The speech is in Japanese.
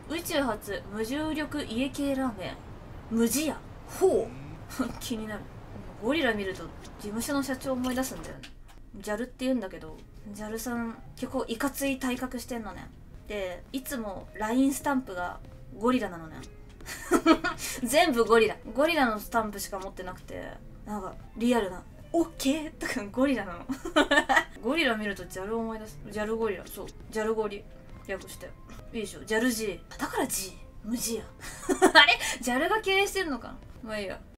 宇宙初無重力家系ラーメン無地屋。ほう気になる。ゴリラ見ると事務所の社長思い出すんだよね。JAL って言うんだけど、 JAL さん結構いかつい体格してんのね。でいつも LINE スタンプがゴリラなのね全部ゴリラのスタンプしか持ってなくて、なんかリアルなオッケーとかゴリラなのゴリラ見ると JAL 思い出す。 JAL ゴリラ、そう JAL ゴリ略していいでしょ。 JALG だから G 無地やあれ JAL が経営してんのかな。まあいいや。